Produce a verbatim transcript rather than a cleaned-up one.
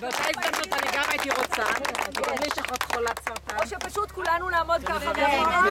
באותה הזדמנות אני גם הייתי רוצה, יש אחות חולת סרטן. או שפשוט כולנו נעמוד ככה.